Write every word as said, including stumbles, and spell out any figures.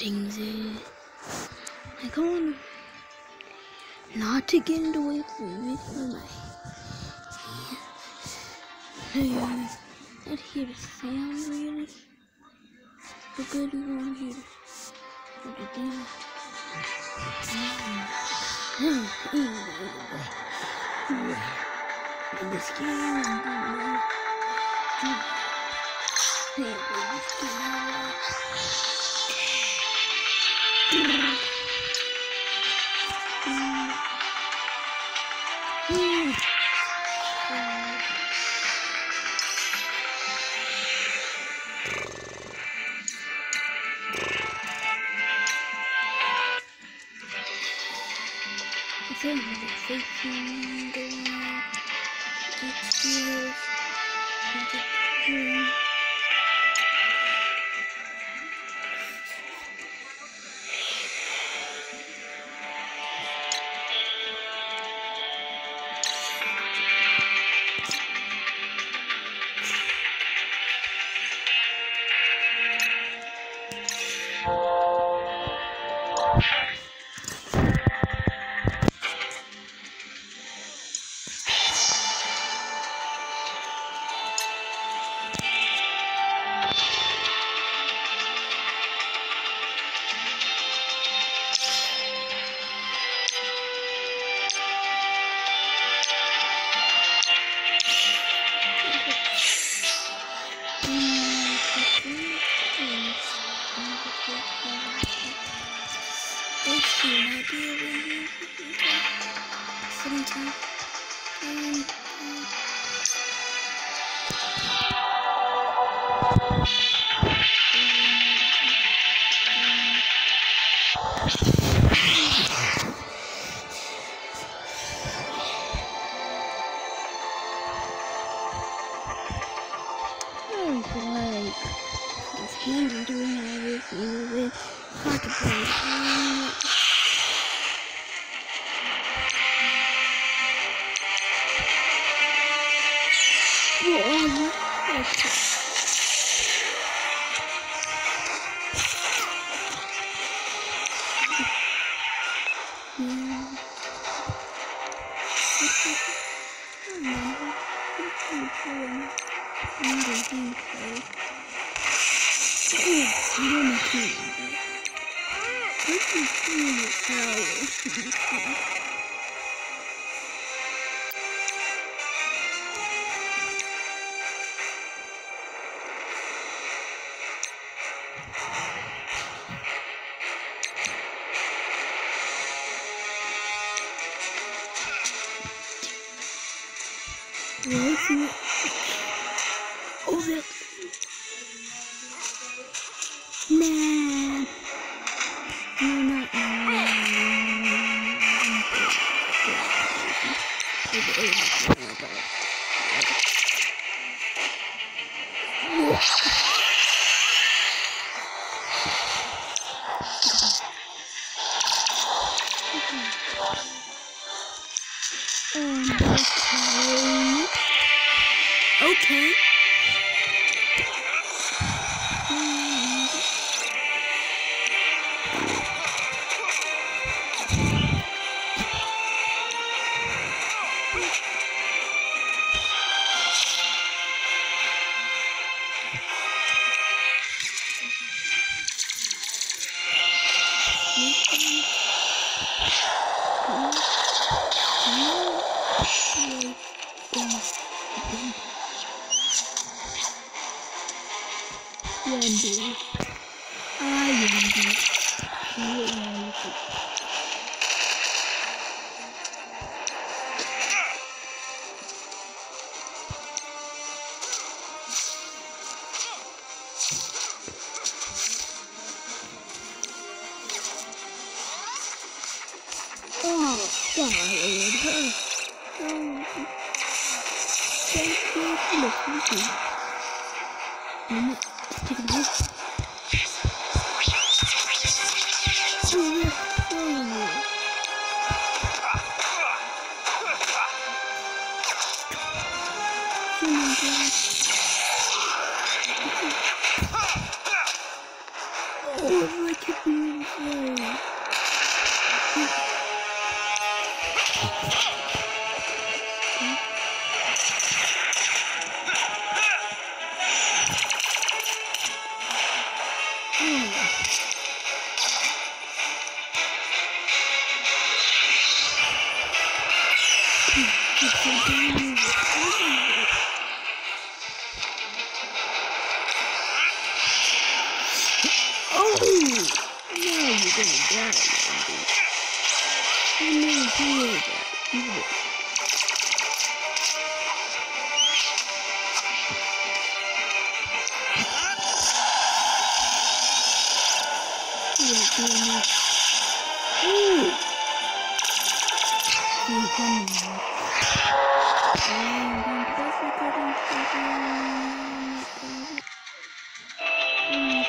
things is like I want not to get into away from me from my hands. Not here to sound really. But good to go here to put it down. In this game, I'm gonna play this game. I have a fifteen going on. It's here. It's here. Sometimes. Um, I feel like this hand is doing everything with hard to play. Oh, that. Nah. No, not okay. Wendy. Ah, Wendy. Oh, God. Oh, thank you for listening. I'm not taking this. Oh, I could be Oh! Now you're gonna die, Andy. You never hear that, either. You're gonna... Ooh! You're coming now. I'm going to press the cutting station.